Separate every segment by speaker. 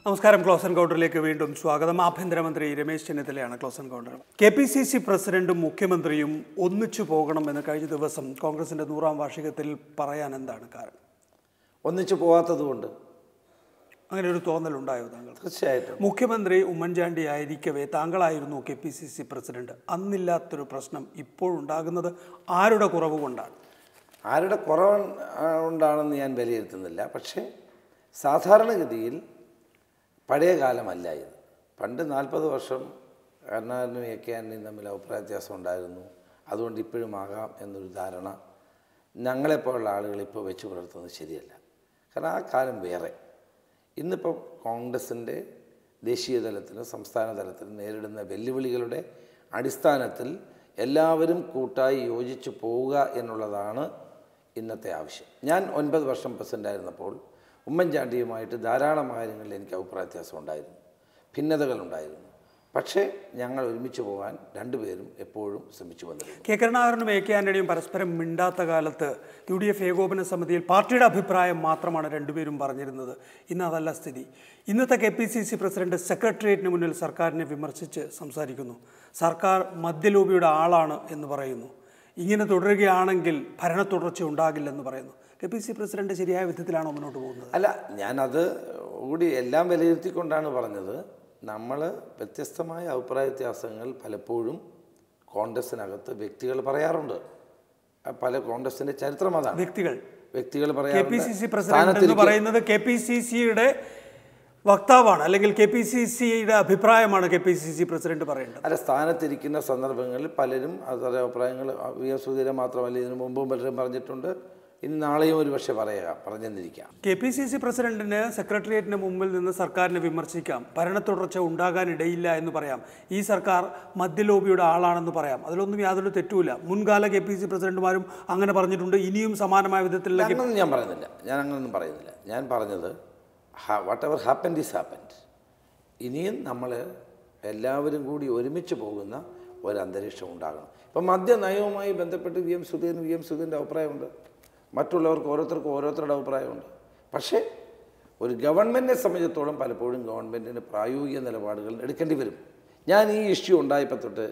Speaker 1: നമസ്കാരം. ക്ലോസ് എൻകൗണ്ടറിലേക്ക് വീണ്ടും സ്വാഗതം. ആഭ്യന്തരമന്ത്രി രമേശ് ചെന്നിത്തലയാണ് ക്ലോസ് എൻകൗണ്ടർ. KPCC പ്രസിഡന്റും മുഖ്യമന്ത്രിയും ഒന്നിച്ചു പോകണമെന്ന് കഴിഞ്ഞ ദിവസം കോൺഗ്രസിന്റെ 100ാം വാർഷികത്തിൽ പറയാൻ എന്താണ് കാരണം?
Speaker 2: ഒന്നിച്ചു പോകാത്തതുകൊണ്ട്
Speaker 1: അങ്ങനെ ഒരു തോന്നലുണ്ടായോ താങ്കൾ?
Speaker 2: തീർച്ചയായിട്ടും.
Speaker 1: മുഖ്യമന്ത്രി ഉമ്മൻചാണ്ടി ആയിരിക്കവേ താങ്കളായിരുന്നു KPCC പ്രസിഡന്റ്. അന്നില്ലാത്തൊരു പ്രശ്നം ഇപ്പോഴുണ്ടാകുന്നത് ആരുടെ കുറവ് കൊണ്ടാണ്?
Speaker 2: ആരുടെ കുറവ് കൊണ്ടാണെന്ന് ഞാൻ വിലയിരുത്തുന്നില്ല. പക്ഷേ സാധാരണഗതിയിൽ പഴയ കാലമല്ല ഇത്. പണ്ട് 40 വർഷം കരുണാകരനും AK ആന്റണിയും തമ്മിൽ അഭിപ്രായ വ്യത്യാസം ഉണ്ടായിരുന്നു. അതുകൊണ്ട് ഇപ്പോഴും ആകാം എന്നൊരു ധാരണ ഞങ്ങളെപ്പോലുള്ള ആളുകൾ ഇപ്പോൾ വെച്ച് പുലർത്തുന്നത് ശരിയല്ല. കാരണം ആ കാലം വേറെ. ഇന്നിപ്പം കോൺഗ്രസിൻ്റെ ദേശീയ തലത്തിലും സംസ്ഥാന തലത്തിലും നേരിടുന്ന വെല്ലുവിളികളുടെ അടിസ്ഥാനത്തിൽ എല്ലാവരും കൂട്ടായി യോജിച്ച് പോവുക എന്നുള്ളതാണ് ഇന്നത്തെ ആവശ്യം. ഞാൻ 9 വർഷം പ്രസിഡൻ്റായിരുന്നപ്പോൾ ഉമ്മൻചാണ്ടിയുമായിട്ട് ധാരാളം കാര്യങ്ങളിൽ എനിക്ക് അഭിപ്രായ വ്യത്യാസം ഉണ്ടായിരുന്നു, ഭിന്നതകളുണ്ടായിരുന്നു. പക്ഷേ ഞങ്ങൾ ഒരുമിച്ച് പോകാൻ രണ്ടുപേരും എപ്പോഴും ശ്രമിച്ചു വന്നിരുന്നു.
Speaker 1: കരുണാകരനും AK ആന്റണിയും പരസ്പരം മിണ്ടാത്ത കാലത്ത് UDF ഏകോപന സമിതിയിൽ പാർട്ടിയുടെ അഭിപ്രായം മാത്രമാണ് രണ്ടുപേരും പറഞ്ഞിരുന്നത്. ഇന്ന് അതല്ല സ്ഥിതി. ഇന്നത്തെ KPCC പ്രസിഡന്റ് സെക്രട്ടേറിയറ്റിന് മുന്നിൽ സർക്കാരിനെ വിമർശിച്ച് സംസാരിക്കുന്നു. സർക്കാർ മദ്യലോബിയുടെ ആളാണ് എന്ന് പറയുന്നു. ഇങ്ങനെ തുടരുകയാണെങ്കിൽ ഭരണ തുടർച്ച ഉണ്ടാകില്ലെന്ന് പറയുന്നു. KPCC പ്രസിഡന്റ് ശരിയായ വിധത്തിലാണോ മുന്നോട്ട് പോകുന്നത്?
Speaker 2: അല്ല, ഞാനത് കൂടി എല്ലാം വിലയിരുത്തിക്കൊണ്ടാണ് പറഞ്ഞത്. നമ്മൾ വ്യത്യസ്തമായ അഭിപ്രായ വ്യത്യാസങ്ങൾ പലപ്പോഴും കോൺഗ്രസിനകത്ത് വ്യക്തികൾ പറയാറുണ്ട്. പല കോൺഗ്രസിൻ്റെ ചരിത്രം അതാണ്. വ്യക്തികൾ പറയാറുണ്ട്.
Speaker 1: KPCC പ്രസിഡന്റ് എന്ന് പറയുന്നത് KPCCയുടെ വക്താവാണ്, അല്ലെങ്കിൽ KPCCയുടെ അഭിപ്രായമാണ് KPCC പ്രസിഡന്റ് പറയേണ്ടത്.
Speaker 2: അല്ല, സ്ഥാനത്തിരിക്കുന്ന സന്ദർഭങ്ങളിൽ പലരും അതേ അഭിപ്രായങ്ങൾ VM സുധീരൻ മാത്രമല്ല, ഇതിനു മുമ്പും പലരും പറഞ്ഞിട്ടുണ്ട്. ഇനി നാളെയും ഒരു പക്ഷേ പറഞ്ഞെന്നിരിക്കാം.
Speaker 1: KPCC പ്രസിഡന്റിന് സെക്രട്ടേറിയറ്റിന് മുമ്പിൽ നിന്ന് സർക്കാരിനെ വിമർശിക്കാം, ഭരണ തുടർച്ച ഉണ്ടാകാനിടയില്ല എന്ന് പറയാം, ഈ സർക്കാർ മദ്യലോബിയുടെ ആളാണെന്ന് പറയാം. അതിലൊന്നും യാതൊരു തെറ്റുമില്ല. മുൻകാല KPCC പ്രസിഡന്റുമാരും അങ്ങനെ പറഞ്ഞിട്ടുണ്ട്. ഇനിയും സമാനമായ വിധത്തിലുള്ള
Speaker 2: ഞാൻ പറയുന്നില്ല. ഞാൻ അങ്ങനൊന്നും പറയുന്നില്ല. ഞാൻ പറഞ്ഞത് whatever happened is happened. ഇനിയും നമ്മൾ എല്ലാവരും കൂടി ഒരുമിച്ച് പോകുന്ന ഒരു അന്തരീക്ഷം ഉണ്ടാകണം. ഇപ്പം മദ്യനയവുമായി ബന്ധപ്പെട്ട് VM സുധീരൻ്റെ അഭിപ്രായമുണ്ട്, മറ്റുള്ളവർക്ക് ഓരോരുത്തരുടെ അഭിപ്രായമുണ്ട്. പക്ഷേ ഒരു ഗവൺമെൻറ്റിനെ സംബന്ധിച്ചിടത്തോളം പലപ്പോഴും ഗവൺമെൻറ്റിന് പ്രായോഗിക നിലപാടുകൾ എടുക്കേണ്ടി വരും. ഞാൻ ഈ ഇഷ്യൂ ഉണ്ടായപ്പോൾ തൊട്ട്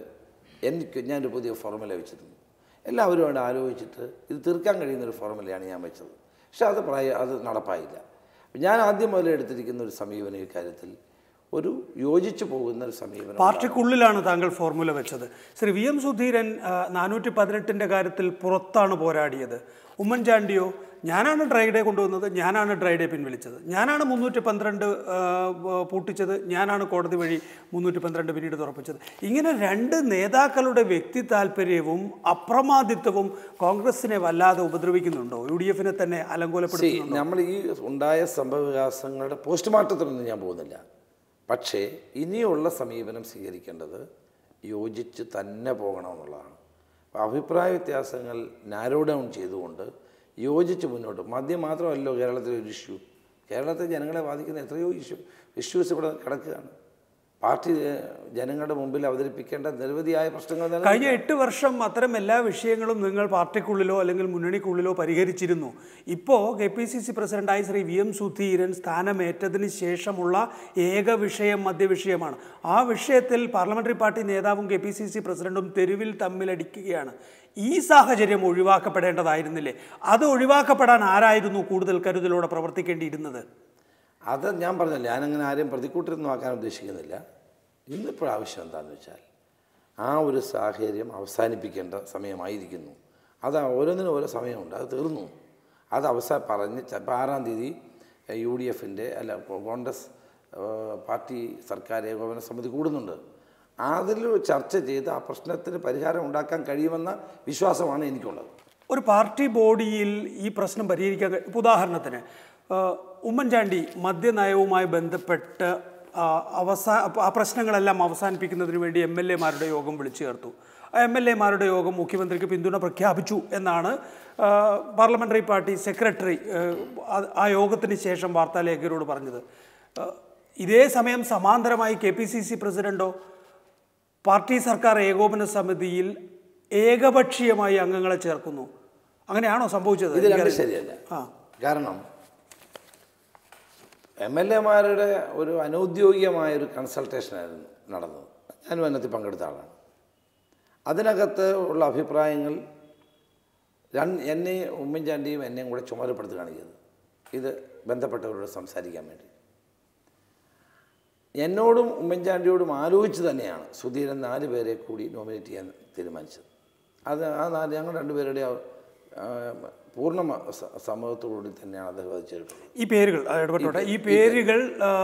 Speaker 2: ഞാനൊരു പുതിയ ഫോർമുല വെച്ചിരുന്നു. എല്ലാവരും അവിടെ ആലോചിച്ചിട്ട് ഇത് തീർക്കാൻ കഴിയുന്നൊരു ഫോർമുലയാണ് ഞാൻ വെച്ചത്. പക്ഷെ അത് നടപ്പായില്ല. ഞാൻ ആദ്യം മുതലേ എടുത്തിരിക്കുന്ന ഒരു സമീപനം ഇക്കാര്യത്തിൽ ഒരു യോജിച്ചു പോകുന്ന ഒരു സമീപനം.
Speaker 1: പാർട്ടിക്കുള്ളിലാണ് താങ്കൾ ഫോർമുല വെച്ചത്. ശ്രീ VM സുധീരൻ 418-ന്റെ കാര്യത്തിൽ പുറത്താണ് പോരാടിയത്. ഉമ്മൻചാണ്ടിയോ, ഞാനാണ് ഡ്രൈ ഡേ കൊണ്ടുവന്നത്, ഞാനാണ് ഡ്രൈ ഡേ പിൻവലിച്ചത്, ഞാനാണ് 312 പൂട്ടിച്ചത്, ഞാനാണ് കോടതി വഴി 312 പിന്നീട് തുറപ്പിച്ചത്. ഇങ്ങനെ രണ്ട് നേതാക്കളുടെ വ്യക്തി താല്പര്യവും അപ്രമാദിത്വവും കോൺഗ്രസിനെ വല്ലാതെ ഉപദ്രവിക്കുന്നുണ്ടോ? UDFനെ തന്നെ അലങ്കോലപ്പെടുത്തുന്നുണ്ടോ?
Speaker 2: നമ്മൾ ഈ ഉണ്ടായ സംഭവവികാസങ്ങളുടെ പോസ്റ്റ്മോർട്ടത്തിനൊന്നും ഞാൻ പോകുന്നില്ല. പക്ഷേ ഇനിയുള്ള സമീപനം സ്വീകരിക്കേണ്ടത് യോജിച്ച് തന്നെ പോകണമെന്നുള്ളതാണ്. അഭിപ്രായ വ്യത്യാസങ്ങൾ നാരോ ഡൗൺ ചെയ്തുകൊണ്ട് യോജിച്ച് മുന്നോട്ട്. മദ്യം മാത്രമല്ലോ കേരളത്തിലെ ഒരു ഇഷ്യൂ. കേരളത്തെ ജനങ്ങളെ ബാധിക്കുന്ന എത്രയോ ഇഷ്യൂസ് ഇവിടെ കിടക്കുകയാണ്. പാർട്ടി ജനങ്ങളുടെ മുമ്പിൽ അവതരിപ്പിക്കേണ്ട നിരവധിയായ പ്രശ്നങ്ങൾ.
Speaker 1: കഴിഞ്ഞ 8 വർഷം അത്തരം എല്ലാ വിഷയങ്ങളും നിങ്ങൾ പാർട്ടിക്കുള്ളിലോ അല്ലെങ്കിൽ മുന്നണിക്കുള്ളിലോ പരിഹരിച്ചിരുന്നു. ഇപ്പോൾ KPCC പ്രസിഡന്റായി ശ്രീ VM സുധീരൻ സ്ഥാനമേറ്റതിന് ശേഷമുള്ള ഏക വിഷയം മദ്യവിഷയമാണ്. ആ വിഷയത്തിൽ പാർലമെന്ററി പാർട്ടി നേതാവും KPCC പ്രസിഡന്റും തെരുവിൽ തമ്മിലടിക്കുകയാണ്. ഈ സാഹചര്യം ഒഴിവാക്കപ്പെടേണ്ടതായിരുന്നില്ലേ? അത് ഒഴിവാക്കപ്പെടാൻ ആരായിരുന്നു കൂടുതൽ കരുതലോടെ പ്രവർത്തിക്കേണ്ടിയിരുന്നത്?
Speaker 2: അത് ഞാൻ പറഞ്ഞില്ല. ഞാനങ്ങനെ ആരെയും പ്രതിക്കൂട്ടിലൊന്നും ആക്കാൻ ഉദ്ദേശിക്കുന്നില്ല. ഇന്നിപ്പോൾ ആവശ്യം എന്താണെന്ന് വെച്ചാൽ ആ ഒരു സാഹചര്യം അവസാനിപ്പിക്കേണ്ട സമയമായിരിക്കുന്നു. അത് ഓരോന്നിനും ഓരോ സമയമുണ്ട്. അത് തീർന്നു. അത് പറഞ്ഞ് ചിലപ്പോൾ 6-ാം തീയതി UDFൻ്റെ കോൺഗ്രസ് പാർട്ടി സർക്കാർ ഏകോപന സമിതി കൂടുന്നുണ്ട്. അതിൽ ചർച്ച ചെയ്ത് ആ പ്രശ്നത്തിന് പരിഹാരം ഉണ്ടാക്കാൻ കഴിയുമെന്ന വിശ്വാസമാണ് എനിക്കുള്ളത്.
Speaker 1: ഒരു പാർട്ടി ബോഡിയിൽ ഈ പ്രശ്നം പരിഹരിക്കാൻ, ഉദാഹരണത്തിന് ഉമ്മൻചാണ്ടി മദ്യനയവുമായി ബന്ധപ്പെട്ട് ആ പ്രശ്നങ്ങളെല്ലാം അവസാനിപ്പിക്കുന്നതിന് വേണ്ടി MLA-മാരുടെ യോഗം വിളിച്ചു ചേർത്തു. ആ MLA-മാരുടെ യോഗം മുഖ്യമന്ത്രിക്ക് പിന്തുണ പ്രഖ്യാപിച്ചു എന്നാണ് പാർലമെന്ററി പാർട്ടി സെക്രട്ടറി ആ യോഗത്തിന് ശേഷം വാർത്താലേഖകരോട് പറഞ്ഞത്. ഇതേ സമയം സമാന്തരമായി KPCC പ്രസിഡന്റോ പാർട്ടി സർക്കാർ ഏകോപന സമിതിയിൽ ഏകപക്ഷീയമായി അംഗങ്ങളെ ചേർക്കുന്നു. അങ്ങനെയാണോ സംഭവിച്ചത്?
Speaker 2: ഇത് ശരിയല്ല. കാരണം MLA-മാരുടെ ഒരു അനൗദ്യോഗികമായൊരു കൺസൾട്ടേഷനായിരുന്നു നടന്നത്. ഞാനും അതിനകത്ത് പങ്കെടുത്ത ആളാണ്. അതിനകത്ത് ഉള്ള അഭിപ്രായങ്ങൾ എന്നെ ഉമ്മൻചാണ്ടിയും എന്നെയും കൂടെ ചുമതലപ്പെടുത്തുകയാണ് ചെയ്തത് ഇത് ബന്ധപ്പെട്ടവരോട് സംസാരിക്കാൻ വേണ്ടി. എന്നോടും ഉമ്മൻചാണ്ടിയോടും ആലോചിച്ച് തന്നെയാണ് സുധീരൻ 4 പേരെ കൂടി നോമിനേറ്റ് ചെയ്യാൻ തീരുമാനിച്ചത്. അത് ഞങ്ങൾ 2 പേരുടെ പൂർണ്ണ സമ്മതത്തോടുകൂടി തന്നെയാണ് അദ്ദേഹം അത് ചെയ്തിട്ടുള്ളത്.
Speaker 1: ഈ പേരുകൾ ഇടപെട്ടോട്ടെ, ഈ പേരുകൾ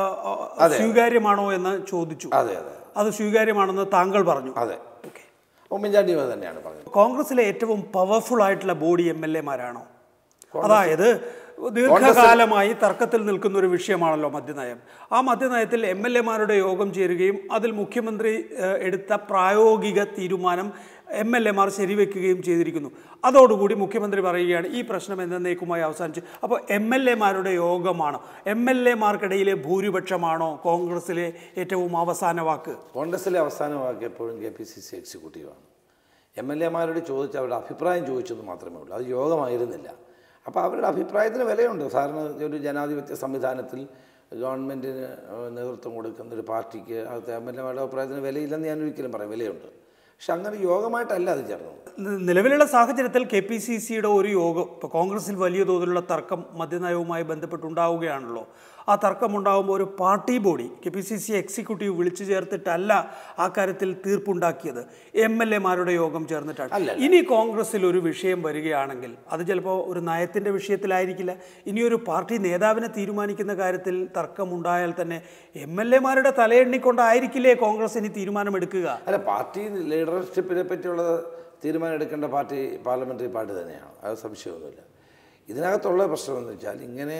Speaker 1: സ്വീകാര്യമാണോ എന്ന് ചോദിച്ചു.
Speaker 2: അതെ അതെ,
Speaker 1: അത് സ്വീകാര്യമാണെന്ന് താങ്കൾ പറഞ്ഞു.
Speaker 2: അതെ, ഉമ്മൻചാണ്ടി തന്നെയാണ് പറഞ്ഞത്.
Speaker 1: കോൺഗ്രസിലെ ഏറ്റവും പവർഫുൾ ആയിട്ടുള്ള ബോഡി MLA-മാരാണോ? അതായത് ദീർഘകാലമായി തർക്കത്തിൽ നിൽക്കുന്ന ഒരു വിഷയമാണല്ലോ മദ്യനയം. ആ മദ്യനയത്തിൽ MLA-മാരുടെ യോഗം ചേരുകയും അതിൽ മുഖ്യമന്ത്രി എടുത്ത പ്രായോഗിക തീരുമാനം MLA-മാർ ശരിവെക്കുകയും ചെയ്തിരിക്കുന്നു. അതോടുകൂടി മുഖ്യമന്ത്രി പറയുകയാണ് ഈ പ്രശ്നം എന്നേക്കുമായി അവസാനിച്ചു. അപ്പോൾ MLA-മാരുടെ യോഗമാണോ, MLA-മാർക്കിടയിലെ ഭൂരിപക്ഷമാണോ കോൺഗ്രസിലെ ഏറ്റവും അവസാന വാക്ക്?
Speaker 2: കോൺഗ്രസിലെ അവസാന വാക്ക് എപ്പോഴും KPCC എക്സിക്യൂട്ടീവാണ്. MLA-മാരോട് ചോദിച്ച് അവരുടെ അഭിപ്രായം ചോദിച്ചത് മാത്രമേ ഉള്ളൂ, അത് യോഗമായിരുന്നില്ല. അപ്പോൾ അവരുടെ അഭിപ്രായത്തിന് വിലയുണ്ട്. സാധാരണ ഒരു ജനാധിപത്യ സംവിധാനത്തിൽ ഗവൺമെൻറ്റിന് നേതൃത്വം കൊടുക്കുന്നൊരു പാർട്ടിക്ക് അത് MLA-മാരുടെ അഭിപ്രായത്തിന് വിലയില്ലെന്ന് ഞാൻ ഒരിക്കലും പറയും, വിലയുണ്ട്. പക്ഷെ അങ്ങനെ യോഗമായിട്ടല്ല അത് ചേർന്നത്.
Speaker 1: നിലവിലുള്ള സാഹചര്യത്തിൽ KPCC-യുടെ ഒരു യോഗം, ഇപ്പോൾ കോൺഗ്രസിൽ വലിയ തോതിലുള്ള തർക്കം മദ്യനയവുമായി ബന്ധപ്പെട്ടുണ്ടാവുകയാണല്ലോ. ആ തർക്കമുണ്ടാകുമ്പോൾ ഒരു പാർട്ടി ബോഡി KPCC എക്സിക്യൂട്ടീവ് വിളിച്ചു ചേർത്തിട്ടല്ല ആ കാര്യത്തിൽ തീർപ്പുണ്ടാക്കിയത്, MLA-മാരുടെ യോഗം ചേർന്നിട്ടാണ്. ഇനി കോൺഗ്രസിൽ ഒരു വിഷയം വരികയാണെങ്കിൽ അത് ചിലപ്പോൾ ഒരു നയത്തിൻ്റെ വിഷയത്തിലായിരിക്കില്ല, ഇനിയൊരു പാർട്ടി നേതാവിനെ തീരുമാനിക്കുന്ന കാര്യത്തിൽ തർക്കമുണ്ടായാൽ തന്നെ MLA-മാരുടെ തലയെണ്ണിക്കൊണ്ടായിരിക്കില്ലേ കോൺഗ്രസ് ഇനി തീരുമാനമെടുക്കുക?
Speaker 2: അല്ല, പാർട്ടി ലീഡർഷിപ്പിനെ പറ്റിയുള്ള തീരുമാനം എടുക്കേണ്ട പാർട്ടി പാർലമെൻ്ററി പാർട്ടി തന്നെയാണ്, അത് സംശയമൊന്നുമില്ല. ഇതിനകത്തുള്ള പ്രശ്നമെന്ന് വെച്ചാൽ ഇങ്ങനെ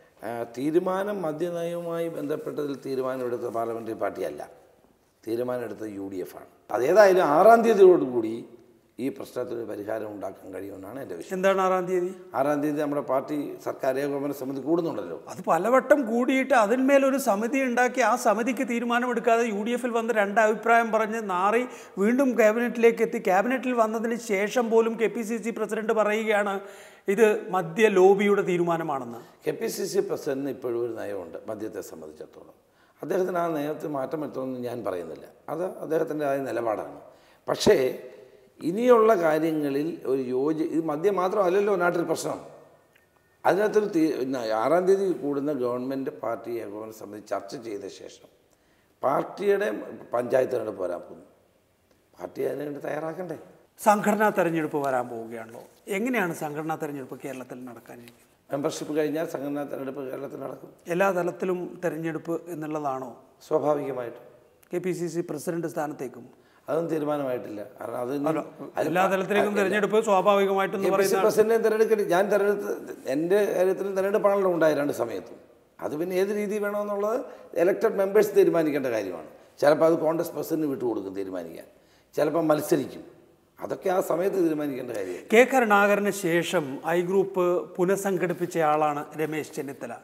Speaker 2: തീരുമാനം മദ്യനയവുമായി ബന്ധപ്പെട്ടതിൽ തീരുമാനമെടുത്ത പാർലമെൻ്ററി പാർട്ടിയല്ല, തീരുമാനമെടുത്തത് UDF ആണ്. അതേതായാലും 6-ാം തീയതിയോടുകൂടി ഈ പ്രശ്നത്തിന് പരിഹാരം ഉണ്ടാക്കാൻ കഴിയുമെന്നാണ് എൻ്റെ വിശ്വാസം.
Speaker 1: എന്താണ് 6-ാം തീയതി?
Speaker 2: 6-ാം തീയതി നമ്മുടെ പാർട്ടി സർക്കാർ ഏകോപന സമിതി കൂടുന്നുണ്ടല്ലോ.
Speaker 1: അത് പലവട്ടം കൂടിയിട്ട് അതിന്മേലൊരു സമിതി ഉണ്ടാക്കി ആ സമിതിക്ക് തീരുമാനമെടുക്കാതെ UDF-ൽ വന്ന് 2 അഭിപ്രായം പറഞ്ഞ് നാറി വീണ്ടും ക്യാബിനറ്റിലേക്ക് എത്തി. ക്യാബിനറ്റിൽ വന്നതിന് ശേഷം പോലും KPCC പ്രസിഡന്റ് പറയുകയാണ് ഇത് മദ്യ ലോബിയുടെ തീരുമാനമാണെന്ന്.
Speaker 2: KPCC പ്രസിഡന്റിന് ഇപ്പോഴും ഒരു നയമുണ്ട് മദ്യത്തെ സംബന്ധിച്ചിടത്തോളം. അദ്ദേഹത്തിന് ആ നയത്തിൽ മാറ്റം വരുത്തുമെന്ന് ഞാൻ പറയുന്നില്ല, അത് അദ്ദേഹത്തിൻ്റെതായ നിലപാടാണ്. പക്ഷേ ഇനിയുള്ള കാര്യങ്ങളിൽ ഒരു ഇത് മദ്യം മാത്രമല്ലല്ലോ നാട്ടിൽ പ്രശ്നം. അതിനകത്തൊരു 6-ാം തീയതി കൂടുന്ന ഗവൺമെൻറ് പാർട്ടി ഏകോപന സമിതി ചർച്ച ചെയ്ത ശേഷം പാർട്ടിയുടെ പഞ്ചായത്ത് തെരഞ്ഞെടുപ്പ് വരാൻ പോകുന്നു, പാർട്ടി അതിനുവേണ്ടി തയ്യാറാക്കണ്ടേ?
Speaker 1: സംഘടനാ തെരഞ്ഞെടുപ്പ് വരാൻ പോവുകയാണല്ലോ. എങ്ങനെയാണ് സംഘടനാ തെരഞ്ഞെടുപ്പ് കേരളത്തിൽ നടക്കാനിരിക്കുന്നത്?
Speaker 2: മെമ്പർഷിപ്പ് കഴിഞ്ഞാൽ സംഘടനാ തെരഞ്ഞെടുപ്പ് കേരളത്തിൽ നടക്കും.
Speaker 1: എല്ലാ തലത്തിലും തെരഞ്ഞെടുപ്പ് എന്നുള്ളതാണോ?
Speaker 2: സ്വാഭാവികമായിട്ടും.
Speaker 1: KPCC പ്രസിഡന്റ് സ്ഥാനത്തേക്കും
Speaker 2: അതൊന്നും തീരുമാനമായിട്ടില്ല. കാരണം അത്
Speaker 1: എല്ലാ തലത്തിലേക്കും തെരഞ്ഞെടുപ്പ് സ്വാഭാവികമായിട്ടും
Speaker 2: പ്രസിഡന്റിനെ തെരഞ്ഞെടുക്കട്ടെ. ഞാൻ എൻ്റെ കാര്യത്തിലും തെരഞ്ഞെടുപ്പാണല്ലോ ഉണ്ടായ 2 സമയത്തും. അത് പിന്നെ ഏത് രീതി വേണമെന്നുള്ളത് എലക്റ്റഡ് മെമ്പേഴ്സ് തീരുമാനിക്കേണ്ട കാര്യമാണ്. ചിലപ്പോൾ അത് കോൺഗ്രസ് പ്രസിഡന്റിന് വിട്ടുകൊടുക്കും തീരുമാനിക്കാൻ, ചിലപ്പോൾ മത്സരിക്കും, അതൊക്കെ ആ സമയത്ത് തീരുമാനിക്കേണ്ട കാര്യമാണ്.
Speaker 1: കെ കരുണാകരന് ശേഷം ഐ ഗ്രൂപ്പ് പുനഃസംഘടിപ്പിച്ച ആളാണ് രമേശ് ചെന്നിത്തല.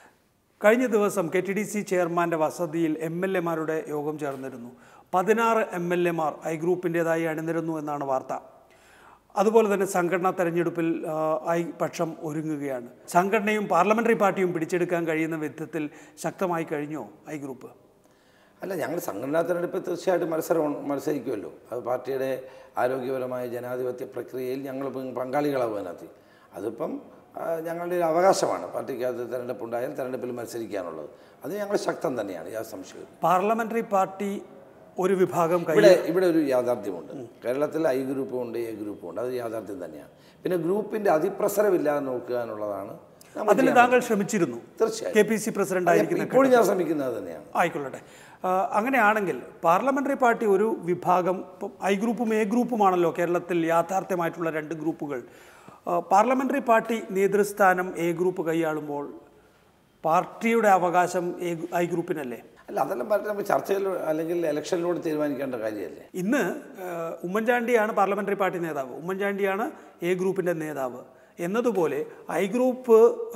Speaker 1: കഴിഞ്ഞ ദിവസം KTDC ചെയർമാൻ്റെ വസതിയിൽ MLA-മാരുടെ യോഗം ചേർന്നിരുന്നു. 16 MLA-മാർ ഐ ഗ്രൂപ്പിൻ്റേതായി അണിനിരുന്നു എന്നാണ് വാർത്ത. അതുപോലെ തന്നെ സംഘടനാ തെരഞ്ഞെടുപ്പിൽ ഐ പക്ഷം ഒരുങ്ങുകയാണ്. സംഘടനയും പാർലമെൻ്ററി പാർട്ടിയും പിടിച്ചെടുക്കാൻ കഴിയുന്ന വിധത്തിൽ ശക്തമായി കഴിഞ്ഞോ ഐ ഗ്രൂപ്പ്?
Speaker 2: അല്ല, ഞങ്ങൾ സംഘടനാ തെരഞ്ഞെടുപ്പ് തീർച്ചയായിട്ടും മത്സരിക്കുമല്ലോ. അത് പാർട്ടിയുടെ ആരോഗ്യപരമായ ജനാധിപത്യ പ്രക്രിയയിൽ ഞങ്ങൾ പങ്കാളികളാവും. അതിനകത്ത് അതിപ്പം ഞങ്ങളുടെ ഒരു അവകാശമാണ്. പാർട്ടിക്കകത്ത് തെരഞ്ഞെടുപ്പുണ്ടായാൽ തെരഞ്ഞെടുപ്പിൽ മത്സരിക്കാനുള്ളത്, അത് ഞങ്ങൾ ശക്തം തന്നെയാണ്, യാതൊരു സംശയവും.
Speaker 1: പാർലമെൻ്ററി പാർട്ടി ഒരു വിഭാഗം
Speaker 2: ഇവിടെ ഒരു യാഥാർത്ഥ്യമുണ്ട്. കേരളത്തിൽ ഐ ഗ്രൂപ്പും ഉണ്ട്, എ ഗ്രൂപ്പും ഉണ്ട്, അത് യാഥാർത്ഥ്യം തന്നെയാണ്. പിന്നെ ഗ്രൂപ്പിൻ്റെ അതിപ്രസരമില്ലാതെ നോക്കുക എന്നുള്ളതാണ്.
Speaker 1: അതിന് താങ്കൾ ശ്രമിച്ചിരുന്നു?
Speaker 2: തീർച്ചയായും.
Speaker 1: KPCC പ്രസിഡന്റ് ആയിരിക്കും
Speaker 2: ഇപ്പോഴും ഞാൻ ശ്രമിക്കുന്നത് തന്നെയാണ്.
Speaker 1: ആയിക്കൊള്ളട്ടെ. അങ്ങനെയാണെങ്കിൽ പാർലമെൻ്ററി പാർട്ടി ഒരു വിഭാഗം, ഇപ്പം ഐ ഗ്രൂപ്പും എ ഗ്രൂപ്പുമാണല്ലോ കേരളത്തിൽ യാഥാർത്ഥ്യമായിട്ടുള്ള 2 ഗ്രൂപ്പുകൾ. പാർലമെൻ്ററി പാർട്ടി നേതൃസ്ഥാനം എ ഗ്രൂപ്പ് കൈയാളുമ്പോൾ പാർട്ടിയുടെ അവകാശം ഐ ഗ്രൂപ്പിനല്ലേ?
Speaker 2: അല്ല, അതെല്ലാം നമ്മൾ ചർച്ചയിൽ അല്ലെങ്കിൽ ഇലക്ഷനിലൂടെ തീരുമാനിക്കേണ്ട കാര്യമല്ലേ?
Speaker 1: ഇന്ന് ഉമ്മൻചാണ്ടിയാണ് പാർലമെൻ്ററി പാർട്ടി നേതാവ്, ഉമ്മൻചാണ്ടിയാണ് എ ഗ്രൂപ്പിൻ്റെ നേതാവ് എന്നതുപോലെ ഐ ഗ്രൂപ്പ്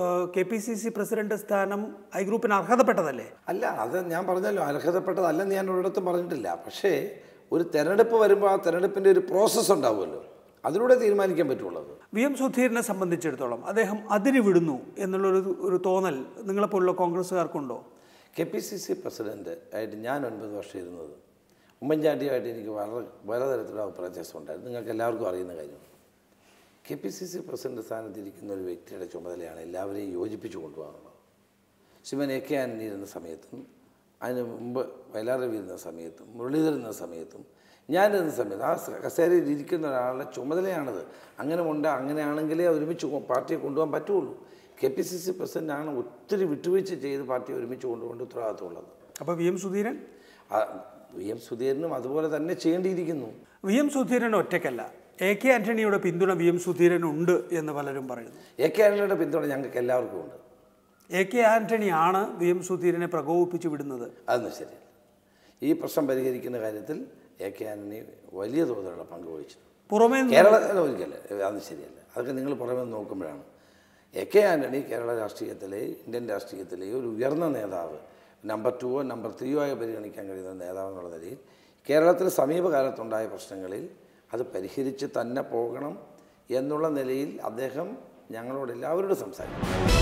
Speaker 1: KPCC പ്രസിഡന്റ് സ്ഥാനം ഐ ഗ്രൂപ്പിന് അർഹതപ്പെട്ടതല്ലേ?
Speaker 2: അല്ല, അത് ഞാൻ പറഞ്ഞല്ലോ, അർഹതപ്പെട്ടതല്ലെന്ന് ഞാൻ ഒരിടത്തും പറഞ്ഞിട്ടില്ല. പക്ഷേ ഒരു തെരഞ്ഞെടുപ്പ് വരുമ്പോൾ ആ തെരഞ്ഞെടുപ്പിൻ്റെ ഒരു പ്രോസസ്സ് ഉണ്ടാവുമല്ലോ, അതിലൂടെ തീരുമാനിക്കാൻ പറ്റുള്ളൂ.
Speaker 1: VM സുധീരനെ സംബന്ധിച്ചിടത്തോളം അദ്ദേഹം അതിന് വിടുന്നു എന്നുള്ളൊരു തോന്നൽ നിങ്ങളെപ്പോലുള്ള കോൺഗ്രസ്സുകാർക്കുണ്ടോ?
Speaker 2: KPCC പ്രസിഡന്റ് ആയിട്ട് ഞാൻ 9 വർഷം ഇരുന്നത് ഉമ്മൻചാണ്ടിയുമായിട്ട് എനിക്ക് വളരെ തരത്തിലുള്ള അഭിപ്രായ വ്യത്യാസം ഉണ്ടായിരുന്നു. നിങ്ങൾക്ക് എല്ലാവർക്കും അറിയുന്ന കാര്യമാണ്. KPCC പ്രസിഡന്റ് സ്ഥാനത്തിരിക്കുന്ന ഒരു വ്യക്തിയുടെ ചുമതലയാണ് എല്ലാവരെയും യോജിപ്പിച്ച് കൊണ്ടുപോകാനുള്ളത്. ശ്രീമാൻ AK ആന്റണി ഇരുന്ന സമയത്തും അതിന് മുമ്പ് വയലാർ രവി ഇരുന്ന സമയത്തും മുരളീധരൻ ഇരുന്ന സമയത്തും ഞാനിരുന്ന സമയത്ത് ആ കസേരയിൽ ഇരിക്കുന്ന ഒരാളുടെ ചുമതലയാണത്. അങ്ങനെയാണെങ്കിലേ ഒരുമിച്ച് പാർട്ടിയെ കൊണ്ടുപോകാൻ പറ്റുള്ളൂ. KPCC പ്രസിഡൻ്റാണ് ഒത്തിരി വിട്ടുവീഴ്ച ചെയ്ത് പാർട്ടിയെ ഒരുമിച്ച് കൊണ്ടുപോകേണ്ട ഉത്തരവാദിത്തമുള്ളത്.
Speaker 1: അപ്പോൾ VM സുധീരൻ
Speaker 2: VM സുധീരനും അതുപോലെ തന്നെ ചെയ്യേണ്ടിയിരിക്കുന്നു.
Speaker 1: VM സുധീരൻ ഒറ്റയ്ക്കല്ല, AK ആന്റണിയുടെ പിന്തുണ VM സുധീരനുണ്ട് എന്ന് പലരും പറയുന്നു.
Speaker 2: AK ആന്റണിയുടെ പിന്തുണ ഞങ്ങൾക്ക് എല്ലാവർക്കും ഉണ്ട്.
Speaker 1: AK ആന്റണിയാണ് VM സുധീരനെ പ്രകോപിപ്പിച്ച് വിടുന്നത്.
Speaker 2: അതൊന്നും ശരിയല്ല. ഈ പ്രശ്നം പരിഹരിക്കുന്ന കാര്യത്തിൽ AK ആന്റണി വലിയ തോതിലുള്ള പങ്ക് വഹിച്ചു.
Speaker 1: പുറമേ
Speaker 2: കേരളത്തിൽ ഒരിക്കലും അതൊന്നും ശരിയല്ല. അതൊക്കെ നിങ്ങൾ പുറമേ നോക്കുമ്പോഴാണ് AK ആന്റണി കേരള രാഷ്ട്രീയത്തിലെ ഇന്ത്യൻ രാഷ്ട്രീയത്തിലെ ഒരു ഉയർന്ന നേതാവ്, നമ്പർ 2ഓ നമ്പർ 3ഓ ആയി പരിഗണിക്കാൻ കഴിയുന്ന നേതാവ് എന്നുള്ള നിലയിൽ കേരളത്തിൽ സമീപകാലത്തുണ്ടായ പ്രശ്നങ്ങളിൽ അത് പരിഹരിച്ച് തന്നെ പോകണം എന്നുള്ള നിലയിൽ അദ്ദേഹം ഞങ്ങളോട് എല്ലാവരോടും സംസാരിക്കും.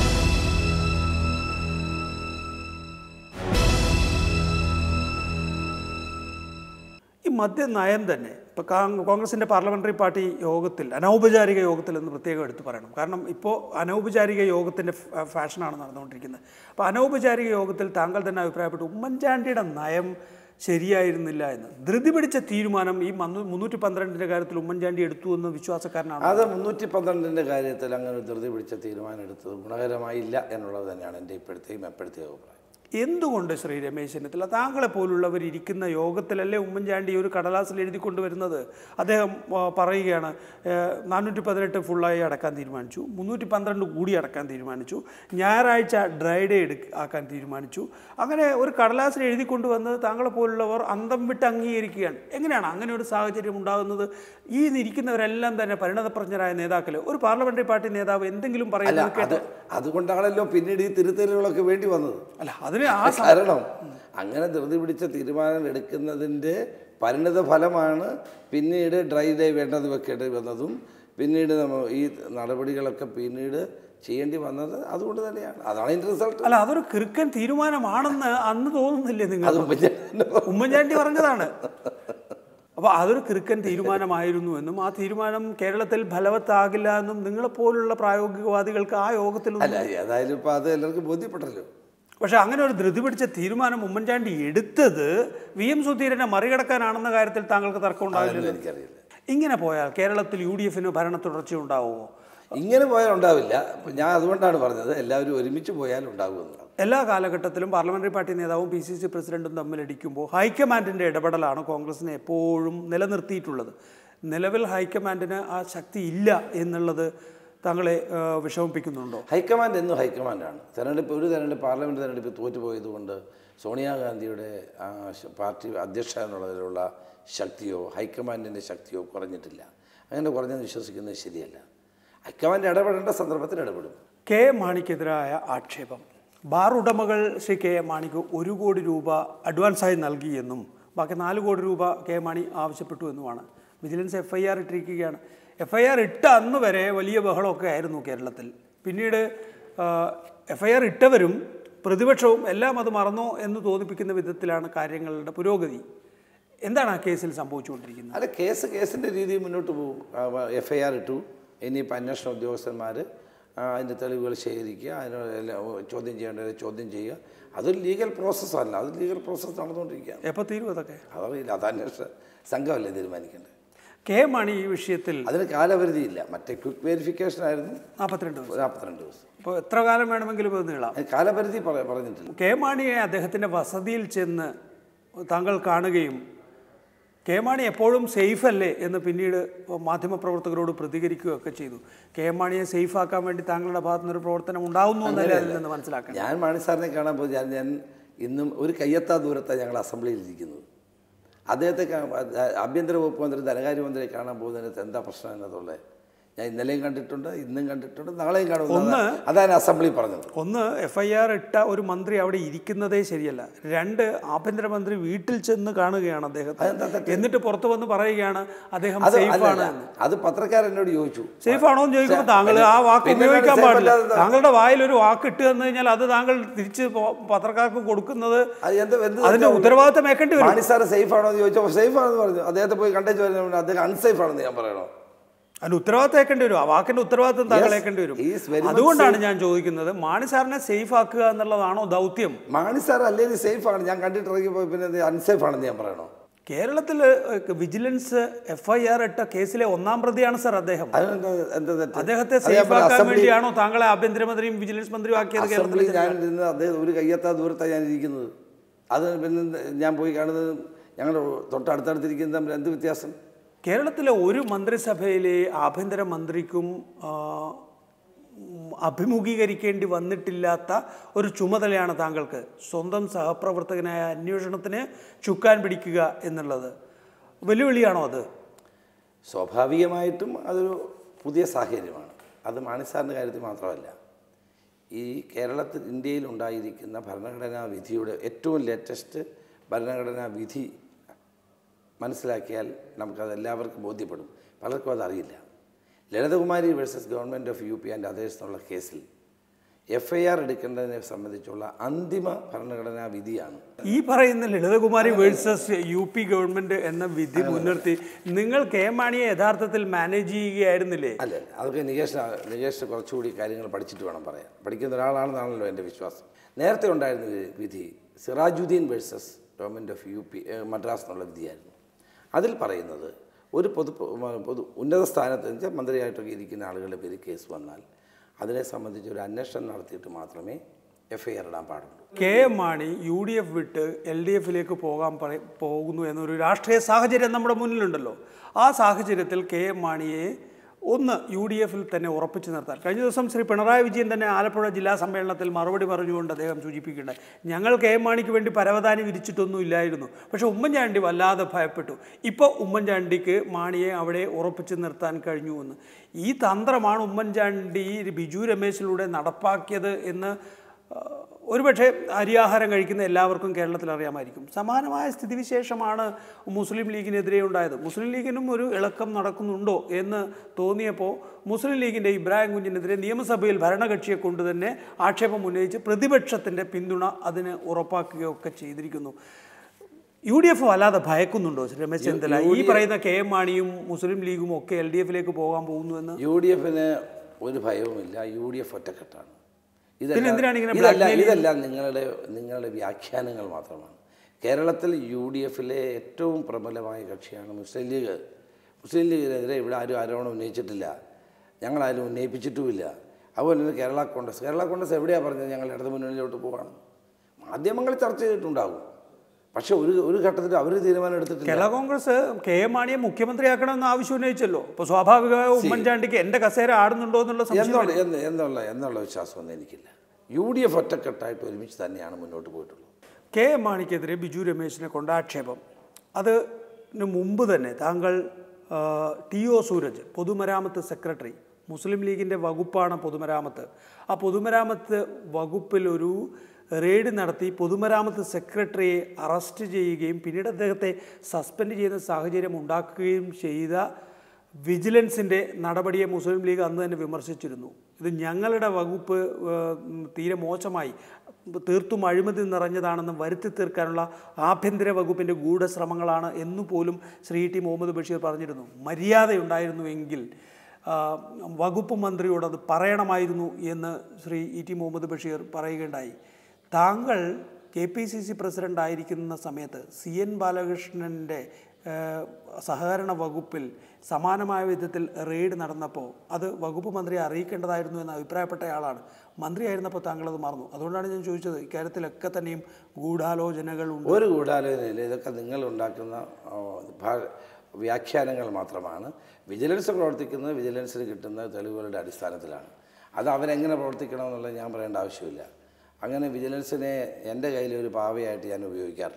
Speaker 1: ഈ മദ്യനയം തന്നെ ഇപ്പോൾ കോൺഗ്രസിൻ്റെ പാർലമെൻ്ററി പാർട്ടി യോഗത്തിൽ അനൗപചാരിക യോഗത്തിൽ എന്ന് പ്രത്യേകം എടുത്ത് പറയണം. കാരണം ഇപ്പോൾ അനൗപചാരിക യോഗത്തിൻ്റെ ഫാഷനാണ് നടന്നുകൊണ്ടിരിക്കുന്നത്. അപ്പോൾ അനൗപചാരിക യോഗത്തിൽ താങ്കൾ തന്നെ അഭിപ്രായപ്പെട്ടു ഉമ്മൻചാണ്ടിയുടെ നയം ശരിയായിരുന്നില്ല എന്ന്. ധൃതി പിടിച്ച തീരുമാനം ഈ 312ൻ്റെ കാര്യത്തിൽ ഉമ്മൻചാണ്ടി എടുത്തു എന്ന് വിശ്വാസക്കാരനാണ്.
Speaker 2: അത് 312ൻ്റെ കാര്യത്തിൽ അങ്ങനെ ധൃതി പിടിച്ച തീരുമാനം എടുത്തത് ഗുണകരമായില്ല എന്നുള്ളത് തന്നെയാണ് എൻ്റെ ഇപ്പോഴത്തെയും എപ്പോഴത്തെയും അഭിപ്രായം.
Speaker 1: എന്തുകൊണ്ട് ശ്രീ രമേശ് ചെന്നിത്തല താങ്കളെ പോലുള്ളവർ ഇരിക്കുന്ന യോഗത്തിലല്ലേ ഉമ്മൻചാണ്ടി ഒരു കടലാസിൽ എഴുതി കൊണ്ടുവരുന്നത്? അദ്ദേഹം പറയുകയാണ് 418 ഫുള്ളായി അടക്കാൻ തീരുമാനിച്ചു, 312 കൂടി അടക്കാൻ തീരുമാനിച്ചു, ഞായറാഴ്ച ഡ്രൈ ഡേ ആക്കാൻ തീരുമാനിച്ചു. അങ്ങനെ ഒരു കടലാസിൽ എഴുതി കൊണ്ടുവന്നത് താങ്കളെ പോലുള്ളവർ അന്തം വിട്ട് അംഗീകരിക്കുകയാണ്. എങ്ങനെയാണ് അങ്ങനെ ഒരു സാഹചര്യം ഉണ്ടാകുന്നത്? ഈ ഇരിക്കുന്നവരെല്ലാം തന്നെ പരിണതപ്രജ്ഞരായ നേതാക്കൾ, ഒരു പാർലമെന്ററി പാർട്ടി നേതാവ് എന്തെങ്കിലും പറയുന്നത്
Speaker 2: അതുകൊണ്ടാണല്ലോ പിന്നീട് ഈ തിരുത്തലുകളൊക്കെ വേണ്ടി വന്നത്.
Speaker 1: അല്ല അതിന്
Speaker 2: കാരണം അങ്ങനെ ധൃതി പിടിച്ച തീരുമാനം എടുക്കുന്നതിൻ്റെ പരിണിത ഫലമാണ് പിന്നീട് ഡ്രൈ ഡേ വേണ്ടത് വെക്കേണ്ടി വന്നതും പിന്നീട് ഈ നടപടികളൊക്കെ പിന്നീട് ചെയ്യേണ്ടി വന്നത്. അതുകൊണ്ട് തന്നെയാണ്, അതാണ് ഇതിൻ്റെ റിസൾട്ട്.
Speaker 1: അല്ല അതൊരു കിറുക്കൻ തീരുമാനമാണെന്ന് അന്ന് തോന്നുന്നില്ലേ നിങ്ങൾ? ഉമ്മൻചാണ്ടി പറഞ്ഞതാണ്. അപ്പോൾ അതൊരു കിറുക്കൻ തീരുമാനമായിരുന്നു എന്നും ആ തീരുമാനം കേരളത്തിൽ ഫലവത്താകില്ല എന്നും നിങ്ങളെപ്പോലുള്ള പ്രായോഗികവാദികൾക്ക് ആ യോഗത്തിൽ
Speaker 2: ഏതായാലും ഇപ്പോൾ അത് എല്ലാവർക്കും ബോധ്യപ്പെട്ടല്ലോ.
Speaker 1: പക്ഷെ അങ്ങനെ ഒരു ധൃതി പിടിച്ച തീരുമാനം ഉമ്മൻചാണ്ടി എടുത്തത് VM സുധീരനെ മറികടക്കാനാണെന്ന കാര്യത്തിൽ താങ്കൾക്ക് തർക്കം ഉണ്ടാവില്ല?
Speaker 2: എനിക്കറിയില്ല.
Speaker 1: ഇങ്ങനെ പോയാൽ കേരളത്തിൽ UDF ഭരണ തുടർച്ച ഉണ്ടാവുമോ?
Speaker 2: ഇങ്ങനെ പോയാൽ ഉണ്ടാവില്ല. ഞാൻ അതുകൊണ്ടാണ് പറഞ്ഞത് എല്ലാവരും ഒരുമിച്ച് പോയാൽ ഉണ്ടാകുമെന്ന്.
Speaker 1: എല്ലാ കാലഘട്ടത്തിലും പാർലമെന്ററി പാർട്ടി നേതാവും PCC പ്രസിഡന്റും തമ്മിലടിക്കുമ്പോൾ ഹൈക്കമാൻഡിൻ്റെ ഇടപെടലാണ് കോൺഗ്രസിനെ എപ്പോഴും നിലനിർത്തിയിട്ടുള്ളത്. നിലവിൽ ഹൈക്കമാൻഡിന് ആ ശക്തി ഇല്ല എന്നുള്ളത് താങ്കളെ വിഷമിപ്പിക്കുന്നുണ്ടോ?
Speaker 2: ഹൈക്കമാൻഡ് എന്നും ഹൈക്കമാൻഡാണ്. ഒരു തെരഞ്ഞെടുപ്പ് പാർലമെൻറ്റ് തെരഞ്ഞെടുപ്പ് തോറ്റുപോയതുകൊണ്ട് സോണിയാഗാന്ധിയുടെ പാർട്ടി അധ്യക്ഷ എന്നുള്ളതിലുള്ള ശക്തിയോ ഹൈക്കമാൻഡിൻ്റെ ശക്തിയോ കുറഞ്ഞിട്ടില്ല. അങ്ങനെ കുറഞ്ഞെന്ന് വിശ്വസിക്കുന്നത് ശരിയല്ല. ഹൈക്കമാൻഡ് ഇടപെടേണ്ട സന്ദർഭത്തിൽ ഇടപെടും.
Speaker 1: കെ മാണിക്കെതിരായ ആക്ഷേപം, ബാർ ഉടമകൾ ശ്രീ കെ മാണിക്ക് 1 കോടി രൂപ അഡ്വാൻസായി നൽകിയെന്നും ബാക്കി 4 കോടി രൂപ കെ മാണി ആവശ്യപ്പെട്ടു എന്നുമാണ്. വിജിലൻസ് FIR ഇട്ടിരിക്കുകയാണ്. FIR ഇട്ട അന്ന് വരെ വലിയ ബഹളമൊക്കെ ആയിരുന്നു കേരളത്തിൽ. പിന്നീട് FIR ഇട്ടവരും പ്രതിപക്ഷവും എല്ലാം അത് മറന്നോ എന്ന് തോന്നിപ്പിക്കുന്ന വിധത്തിലാണ് കാര്യങ്ങളുടെ പുരോഗതി. എന്താണ് ആ കേസിൽ സംഭവിച്ചുകൊണ്ടിരിക്കുന്നത്?
Speaker 2: അല്ല, കേസിൻ്റെ രീതിയിൽ മുന്നോട്ട് പോകും. FIR ഇട്ടു, ഇനിയിപ്പോൾ അന്വേഷണ ഉദ്യോഗസ്ഥന്മാർ അതിൻ്റെ തെളിവുകൾ ശേഖരിക്കുക, അതിനെല്ലാം ചോദ്യം ചെയ്യേണ്ടത് ചോദ്യം ചെയ്യുക. അതൊരു ലീഗൽ പ്രോസസ്സല്ല, അത് ലീഗൽ പ്രോസസ്സ് നടന്നുകൊണ്ടിരിക്കുകയാണ്.
Speaker 1: എപ്പോൾ തീരും അതൊക്കെ?
Speaker 2: അതറിയില്ല, അത് അന്വേഷണ സംഘമല്ലേ തീരുമാനിക്കേണ്ടത്.
Speaker 1: കെ മാണി ഈ വിഷയത്തിൽ
Speaker 2: അതിന് കാലപരിധിയില്ല. മറ്റേ ക്വിക്ക് വെരിഫിക്കേഷൻ ആയിരുന്നു
Speaker 1: 42
Speaker 2: ദിവസം.
Speaker 1: അപ്പോൾ എത്ര കാലം വേണമെങ്കിലും അത് നീളാം.
Speaker 2: കാലപരിധി പറഞ്ഞിട്ടില്ല.
Speaker 1: കെ മാണിയെ അദ്ദേഹത്തിൻ്റെ വസതിയിൽ ചെന്ന് താങ്കൾ കാണുകയും കെ മാണി എപ്പോഴും സേഫ് അല്ലേ എന്ന് പിന്നീട് മാധ്യമപ്രവർത്തകരോട് പ്രതികരിക്കുകയൊക്കെ ചെയ്തു. കെ മാണിയെ സേഫ് ആക്കാൻ വേണ്ടി താങ്കളുടെ ഭാഗത്തു നിന്നൊരു പ്രവർത്തനം ഉണ്ടാവുന്നു എന്നല്ലേ അതിൽ നിന്ന് മനസ്സിലാക്കാം.
Speaker 2: ഞാൻ മാണി സാറിനെ കാണാൻ പോയി. ഞാൻ ഇന്നും ഒരു കയ്യെത്താ ദൂരത്താണ് ഞങ്ങൾ അസംബ്ലിയിൽ ഇരിക്കുന്നത്. അദ്ദേഹത്തെ ആഭ്യന്തര വകുപ്പ് മന്ത്രി ധനകാര്യമന്ത്രിയെ കാണാൻ പോകുന്നതിനകത്ത് എന്താ പ്രശ്നം എന്നതുള്ളത് ഞാൻ ഇന്നലെയും കണ്ടിട്ടുണ്ട്, ഇന്നും കണ്ടിട്ടുണ്ട്, നാളെയും കാണുന്നു. അതാണ് അസംബ്ലി പറഞ്ഞത്.
Speaker 1: ഒന്ന്, FIR ഇട്ട ഒരു മന്ത്രി അവിടെ ഇരിക്കുന്നതേ ശരിയല്ല. 2, ആഭ്യന്തരമന്ത്രി വീട്ടിൽ ചെന്ന് കാണുകയാണ് അദ്ദേഹത്തെ, എന്നിട്ട് പുറത്തു വന്ന് പറയുകയാണ് അദ്ദേഹം സേഫ് ആണ്.
Speaker 2: അത് പത്രക്കാരൻ എന്നോട് ചോദിച്ചു,
Speaker 1: സേഫ് ആണോ എന്ന് ചോദിക്കുമ്പോൾ താങ്കൾ ആ വാക്ക് ഉപയോഗിക്കാൻ പാടില്ല. താങ്കളുടെ വായിൽ ഒരു വാക്ക് ഇട്ട് തന്നു കഴിഞ്ഞാൽ അത് താങ്കൾ തിരിച്ച് പത്രക്കാർക്ക് കൊടുക്കുന്നത് അതിന്റെ ഉത്തരവാദിത്തം ഏൽക്കേണ്ടി വരും.
Speaker 2: മാണി സാറ് സേഫ് ആണോ എന്ന് ചോദിച്ചപ്പോൾ സേഫ് ആണെന്ന് പറഞ്ഞു. അദ്ദേഹത്തെ പോയി കണ്ടേച്ച് പറഞ്ഞു അദ്ദേഹം അൺസേഫ് ആണെന്ന് ഞാൻ പറയണോ?
Speaker 1: അതിന് ഉത്തരവാദിത്തം ഏൽക്കേണ്ടി വരും. ആ വാക്കിന്റെ ഉത്തരവാദിത്തം താങ്കൾ ഏൽക്കേണ്ടി വരും. അതുകൊണ്ടാണ് ഞാൻ ചോദിക്കുന്നത്, മാണി സാറിനെ സേഫ് ആക്കുക എന്നുള്ളതാണോ ദൗത്യം?
Speaker 2: മാണി സാർ അല്ലെങ്കിൽ സേഫ് ആണ്, ഞാൻ കണ്ടിട്ടിറങ്ങിയപ്പോൾ പിന്നെ അൺസേഫ് ആണെന്ന് ഞാൻ പറയണോ?
Speaker 1: കേരളത്തിൽ വിജിലൻസ് FIR ഇട്ട കേസിലെ 1ാം പ്രതിയാണ് സാർ അദ്ദേഹം. അദ്ദേഹത്തെ സേഫ് ആക്കാൻ വേണ്ടിയാണോ താങ്കളെ ആഭ്യന്തരമന്ത്രിയും വിജിലൻസ് മന്ത്രിയും ആക്കിയത്? കേരളത്തിൽ
Speaker 2: ഞാൻ ഇരുന്ന് അദ്ദേഹം ഒരു കയ്യെത്താ ദൂരത്താണ് ഞാൻ ഇരിക്കുന്നത്. അത് പിന്നെ ഞാൻ പോയി കാണുന്നത് ഞങ്ങൾ തൊട്ടടുത്തടുത്തിരിക്കുന്നത് തമ്മിൽ എന്ത് വ്യത്യാസം?
Speaker 1: കേരളത്തിലെ ഒരു മന്ത്രിസഭയിലെ ആഭ്യന്തരമന്ത്രിക്കും അഭിമുഖീകരിക്കേണ്ടി വന്നിട്ടില്ലാത്ത ഒരു ചുമതലയാണ് താങ്കൾക്ക്. സ്വന്തം സഹപ്രവർത്തകനായ അന്വേഷണത്തിന് ചുക്കാൻ പിടിക്കുക എന്നുള്ളത് വെല്ലുവിളിയാണോ അത്?
Speaker 2: സ്വാഭാവികമായിട്ടും അതൊരു പുതിയ സാഹചര്യമാണ്. അത് മാണി സാറിൻ്റെ കാര്യത്തിൽ മാത്രമല്ല, ഈ ഇന്ത്യയിൽ ഉണ്ടായിരിക്കുന്ന ഭരണഘടനാ വിധിയുടെ ഏറ്റവും ലേറ്റസ്റ്റ് ഭരണഘടനാ വിധി മനസ്സിലാക്കിയാൽ നമുക്കത് എല്ലാവർക്കും ബോധ്യപ്പെടും. പലർക്കും അതറിയില്ല. Lalithakumari versus government of UP and others എന്നുള്ള കേസിൽ FIR എടുക്കേണ്ടതിനെ സംബന്ധിച്ചുള്ള അന്തിമ ഭരണഘടനാ വിധിയാണ്
Speaker 1: ഈ പറയുന്ന ലളിതകുമാരി വേഴ്സസ് UP ഗവൺമെൻറ് എന്ന വിധി മുൻനിർത്തി നിങ്ങൾ മാണിയെ യഥാർത്ഥത്തിൽ മാനേജ് ചെയ്യുകയായിരുന്നില്ലേ?
Speaker 2: അല്ല, അതൊക്കെ നികേഷ് കുറച്ചുകൂടി കാര്യങ്ങൾ പഠിച്ചിട്ട് വേണം പറയാൻ. പഠിക്കുന്ന ഒരാളാണെന്നാണല്ലോ എൻ്റെ വിശ്വാസം. നേരത്തെ ഉണ്ടായിരുന്ന വിധി Sirajuddin versus government of UP Madras എന്നുള്ള വിധിയായിരുന്നു. അതിൽ പറയുന്നത് ഒരു പൊതു ഉന്നത സ്ഥാനത്ത് വെച്ചാൽ മന്ത്രിയായിട്ടൊക്കെ ഇരിക്കുന്ന ആളുകളുടെ പേര് കേസ് വന്നാൽ അതിനെ സംബന്ധിച്ച് ഒരു അന്വേഷണം നടത്തിയിട്ട് മാത്രമേ FIR ഇടാൻ പാടുള്ളൂ.
Speaker 1: മാണി UDF വിട്ട് LDFിലേക്ക് പോകുന്നു എന്നൊരു രാഷ്ട്രീയ സാഹചര്യം നമ്മുടെ മുന്നിലുണ്ടല്ലോ. ആ സാഹചര്യത്തിൽ മാണിയെ ഒന്ന് UDFിൽ തന്നെ ഉറപ്പിച്ചു നിർത്താൻ കഴിഞ്ഞ ദിവസം ശ്രീ പിണറായി വിജയൻ തന്നെ ആലപ്പുഴ ജില്ലാ സമ്മേളനത്തിൽ മറുപടി പറഞ്ഞുകൊണ്ട് അദ്ദേഹം സൂചിപ്പിക്കേണ്ടത്, ഞങ്ങൾ മാണിക്ക് വേണ്ടി പരവതാനി വിരിച്ചിട്ടൊന്നും ഇല്ലായിരുന്നു, പക്ഷേ ഉമ്മൻചാണ്ടി വല്ലാതെ ഭയപ്പെട്ടു. ഇപ്പോൾ ഉമ്മൻചാണ്ടിക്ക് മാണിയെ അവിടെ ഉറപ്പിച്ചു നിർത്താൻ കഴിഞ്ഞുവെന്ന്. ഈ തന്ത്രമാണ് ഉമ്മൻചാണ്ടി ബിജു രമേശിലൂടെ നടപ്പാക്കിയത് എന്ന് ഒരുപക്ഷെ അരിയാഹാരം കഴിക്കുന്ന എല്ലാവർക്കും കേരളത്തിൽ അറിയാമായിരിക്കും. സമാനമായ സ്ഥിതിവിശേഷമാണ് മുസ്ലിം ലീഗിനെതിരെ ഉണ്ടായത്. മുസ്ലിം ലീഗിനും ഒരു ഇളക്കം നടക്കുന്നുണ്ടോ എന്ന് തോന്നിയപ്പോൾ മുസ്ലിം ലീഗിൻ്റെ ഇബ്രാഹിം കുഞ്ഞിനെതിരെ നിയമസഭയിൽ ഭരണകക്ഷിയെ കൊണ്ട് തന്നെ ആക്ഷേപം ഉന്നയിച്ച് പ്രതിപക്ഷത്തിൻ്റെ പിന്തുണ അതിന് ഉറപ്പാക്കുകയൊക്കെ ചെയ്തിരിക്കുന്നു. UDF വല്ലാതെ ഭയക്കുന്നുണ്ടോ രമേശ് ചെന്നിത്തല ഈ പറയുന്ന മാണിയും മുസ്ലിം ലീഗും ഒക്കെ LDFിലേക്ക് പോകാൻ പോകുന്നുവെന്ന്?
Speaker 2: UDFന് ഒരു ഭയവുമില്ല. UDF ഒറ്റക്കെട്ടാണ്. ഇതെല്ലാം നിങ്ങളുടെ വ്യാഖ്യാനങ്ങൾ മാത്രമാണ്. കേരളത്തിൽ UDFിലെ ഏറ്റവും പ്രബലമായ കക്ഷിയാണ് മുസ്ലിം ലീഗ്. മുസ്ലിം ലീഗിനെതിരെ ഇവിടെ ആരും ആരോപണം ഉന്നയിച്ചിട്ടില്ല, ഞങ്ങളാരും ഉന്നയിപ്പിച്ചിട്ടുമില്ല. അതുപോലെ തന്നെ കേരള കോൺഗ്രസ് എവിടെയാണ് പറഞ്ഞത് ഞങ്ങൾ ഇടതു മുന്നണിയിലോട്ട് പോവാണ്? മാധ്യമങ്ങൾ ചർച്ച ചെയ്തിട്ടുണ്ടാകും, പക്ഷെ ഒരു ഘട്ടത്തിൽ അവർ തീരുമാനം എടുത്തിട്ടില്ല.
Speaker 1: കേരള കോൺഗ്രസ് മാണിയെ മുഖ്യമന്ത്രിയാക്കണമെന്ന് ആവശ്യം ഉന്നയിച്ചല്ലോ. അപ്പോൾ സ്വാഭാവികമായി ഉമ്മൻചാണ്ടിക്ക് എൻ്റെ കസേര ആടുന്നുണ്ടോ
Speaker 2: എന്നുള്ള വിശ്വാസമൊന്നും എനിക്കില്ല. UDF ഒറ്റക്കെട്ടായിട്ട് ഒരുമിച്ച് തന്നെയാണ് മുന്നോട്ട് പോയിട്ടുള്ളത്.
Speaker 1: മാണിക്കെതിരെ ബിജു രമേശിനെ കൊണ്ട് ആക്ഷേപം, അതിന് മുമ്പ് തന്നെ താങ്കൾ TO സൂരജ് പൊതുമരാമത്ത് സെക്രട്ടറി, മുസ്ലിം ലീഗിൻ്റെ വകുപ്പാണ് പൊതുമരാമത്ത്, ആ പൊതുമരാമത്ത് വകുപ്പിൽ ഒരു റെയ്ഡ് നടത്തി പൊതുമരാമത്ത് സെക്രട്ടറിയെ അറസ്റ്റ് ചെയ്യുകയും പിന്നീട് അദ്ദേഹത്തെ സസ്പെൻഡ് ചെയ്യുന്ന സാഹചര്യം ഉണ്ടാക്കുകയും ചെയ്ത വിജിലൻസിൻ്റെ നടപടിയെ മുസ്ലിം ലീഗ് അന്ന് തന്നെ വിമർശിച്ചിരുന്നു. ഇത് ഞങ്ങളുടെ വകുപ്പ് തീരെ മോശമായി, തീർത്തും അഴിമതി നിറഞ്ഞതാണെന്ന് വരുത്തി തീർക്കാനുള്ള ആഭ്യന്തര വകുപ്പിൻ്റെ ഗൂഢശ്രമങ്ങളാണ് എന്നുപോലും ശ്രീ ടി മുഹമ്മദ് ബഷീർ പറഞ്ഞിരുന്നു. മര്യാദയുണ്ടായിരുന്നുവെങ്കിൽ വകുപ്പ് മന്ത്രിയോട് അത് പറയണമായിരുന്നു എന്ന് ശ്രീ ടി മുഹമ്മദ് ബഷീർ പറയുകയുണ്ടായി. താങ്കൾ KPCC പ്രസിഡൻ്റ് ആയിരിക്കുന്ന സമയത്ത് CN ബാലകൃഷ്ണൻ്റെ സഹകരണ വകുപ്പിൽ സമാനമായ വിധത്തിൽ റെയ്ഡ് നടന്നപ്പോൾ അത് വകുപ്പ് മന്ത്രിയെ അറിയിക്കേണ്ടതായിരുന്നു എന്ന് അഭിപ്രായപ്പെട്ടയാളാണ്. മന്ത്രിയായിരുന്നപ്പോൾ താങ്കളത് മറന്നു. അതുകൊണ്ടാണ് ഞാൻ ചോദിച്ചത്, ഇക്കാര്യത്തിലൊക്കെ തന്നെയും ഗൂഢാലോചനകളുണ്ട്.
Speaker 2: ഒരു ഗൂഢാലോചനയില്ല, ഇതൊക്കെ നിങ്ങൾ ഉണ്ടാക്കുന്ന വ്യാഖ്യാനങ്ങൾ മാത്രമാണ്. വിജിലൻസ് പ്രവർത്തിക്കുന്നത് വിജിലൻസിന് കിട്ടുന്ന തെളിവുകളുടെ അടിസ്ഥാനത്തിലാണ്. അത് അവരെങ്ങനെ പ്രവർത്തിക്കണമെന്നുള്ളത് ഞാൻ പറയേണ്ട ആവശ്യമില്ല. അങ്ങനെ വിജിലൻസിനെ എൻ്റെ കയ്യിൽ ഒരു പാവയായിട്ട് ഞാൻ ഉപയോഗിക്കാറില്ല.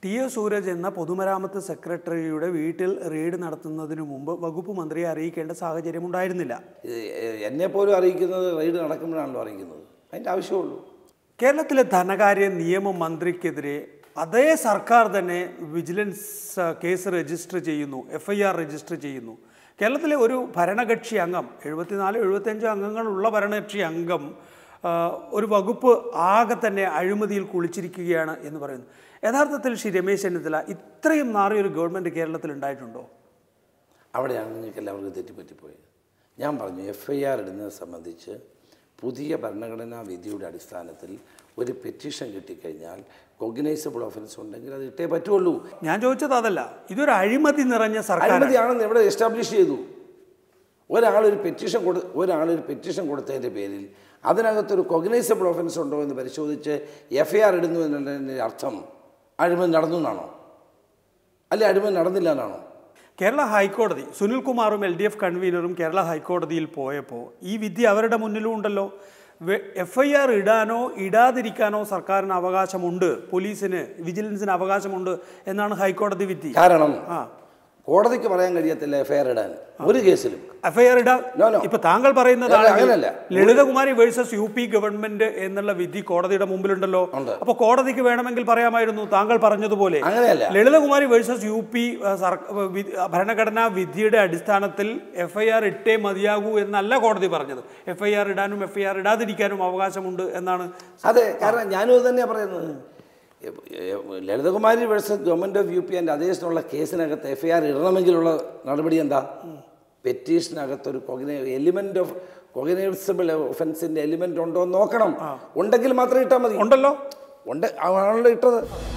Speaker 1: ടി.എ. സൂരജ് എന്ന പൊതുമരാമത്ത് സെക്രട്ടറിയുടെ വീട്ടിൽ റെയ്ഡ് നടത്തുന്നതിന് മുമ്പ് വകുപ്പ് മന്ത്രിയെ അറിയിക്കേണ്ട സാഹചര്യം ഉണ്ടായിരുന്നില്ല.
Speaker 2: എന്നെപ്പോലും അറിയിക്കുന്നത് റെയ്ഡ് നടക്കുമ്പോഴാണല്ലോ അറിയിക്കുന്നത്. അതിൻ്റെ ആവശ്യമുള്ളൂ.
Speaker 1: കേരളത്തിലെ ധനകാര്യ നിയമ മന്ത്രിക്കെതിരെ അതേ സർക്കാർ തന്നെ വിജിലൻസ് കേസ് രജിസ്റ്റർ ചെയ്യുന്നു, FIR രജിസ്റ്റർ ചെയ്യുന്നു. കേരളത്തിലെ ഒരു ഭരണകക്ഷി അംഗം, 74-75 അംഗങ്ങളുള്ള ഭരണകക്ഷി അംഗം ഒരു വകുപ്പ് ആകെ തന്നെ അഴിമതിയിൽ കുളിച്ചിരിക്കുകയാണ് എന്ന് പറയുന്നു. യഥാർത്ഥത്തിൽ ശ്രീ രമേശ് ചെന്നിത്തല ഇത്രയും നാറിയൊരു ഗവൺമെൻറ് കേരളത്തിൽ ഉണ്ടായിട്ടുണ്ടോ?
Speaker 2: അവിടെയാണ് നിങ്ങൾക്ക് എല്ലാവർക്കും തെറ്റിപ്പറ്റിപ്പോയത്. ഞാൻ പറഞ്ഞു FIR ഇടുന്നത് സംബന്ധിച്ച് പുതിയ ഭരണഘടനാ വിധിയുടെ അടിസ്ഥാനത്തിൽ ഒരു പെറ്റീഷൻ കിട്ടിക്കഴിഞ്ഞാൽ കോഗ്നൈസബിൾ ഒഫൻസ് ഉണ്ടെങ്കിൽ അത് ഇട്ടേ പറ്റുള്ളൂ.
Speaker 1: ഞാൻ ചോദിച്ചത് അതല്ല, ഇതൊരു അഴിമതി നിറഞ്ഞ സർക്കാർ.
Speaker 2: അഴിമതിയാണെന്ന് എവിടെ എസ്റ്റാബ്ലിഷ് ചെയ്തു? ഒരാളൊരു പെറ്റീഷൻ കൊടുത്തതിൻ്റെ പേരിൽ അതിനകത്തൊരു കോഗ്നൈസബിൾ ഒഫൻസ് ഉണ്ടോ എന്ന് പരിശോധിച്ച് FIR ഇടുന്നു എന്നുള്ളതിൻ്റെ അർത്ഥം അഴിമതി നടന്നു എന്നാണോ, അല്ലെ അഴിമതി നടന്നില്ല എന്നാണോ?
Speaker 1: കേരള ഹൈക്കോടതി, സുനിൽകുമാറും LDF കൺവീനറും കേരള ഹൈക്കോടതിയിൽ പോയപ്പോൾ ഈ വിധി അവരുടെ മുന്നിലും ഉണ്ടല്ലോ. FIR ഇടാനോ ഇടാതിരിക്കാനോ സർക്കാരിന് അവകാശമുണ്ട്, പോലീസിന് വിജിലൻസിന് അവകാശമുണ്ട് എന്നാണ് ഹൈക്കോടതി വിധി.
Speaker 2: കാരണം കോടതിക്ക് പറയാൻ കഴിയത്തില്ല FIR ഇടാൻ ഒരു കേസിലും.
Speaker 1: FIR ഇടാൻ ഇപ്പൊ താങ്കൾ പറയുന്നത്
Speaker 2: അങ്ങനല്ല.
Speaker 1: ലളിതകുമാരി വേഴ്സസ് UP ഗവൺമെന്റ് എന്നുള്ള വിധി കോടതിയുടെ മുമ്പിലുണ്ടല്ലോ. അപ്പൊ കോടതിക്ക് വേണമെങ്കിൽ പറയാമായിരുന്നു താങ്കൾ പറഞ്ഞതുപോലെ ലളിതകുമാരി വേഴ്സസ് UP ഭരണഘടനാ വിധിയുടെ അടിസ്ഥാനത്തിൽ FIR ഇട്ടേ മതിയാകൂ എന്നല്ല കോടതി പറഞ്ഞത്. FIR ഇടാനും FIR ഇടാതിരിക്കാനും അവകാശമുണ്ട് എന്നാണ്.
Speaker 2: അതെ, കാരണം ഞാനും അത് തന്നെയാണ് പറയുന്നത്. Lalithakumari versus government of UP and അതേഴ്സിനുള്ള കേസിനകത്ത് FIR ഇടണമെങ്കിലുള്ള നടപടി എന്താ? പെറ്റീഷനകത്തൊരു എലിമെന്റ് ഓഫ് കോഗ്നൈസബിൾ ഒഫൻസിന്റെ എലിമെന്റ് ഉണ്ടോ എന്ന് നോക്കണം. ഉണ്ടെങ്കിൽ മാത്രമേ ഇട്ടാൽ മതി.
Speaker 1: ഉണ്ടല്ലോ,
Speaker 2: ആണല്ലോ ഇട്ടത്.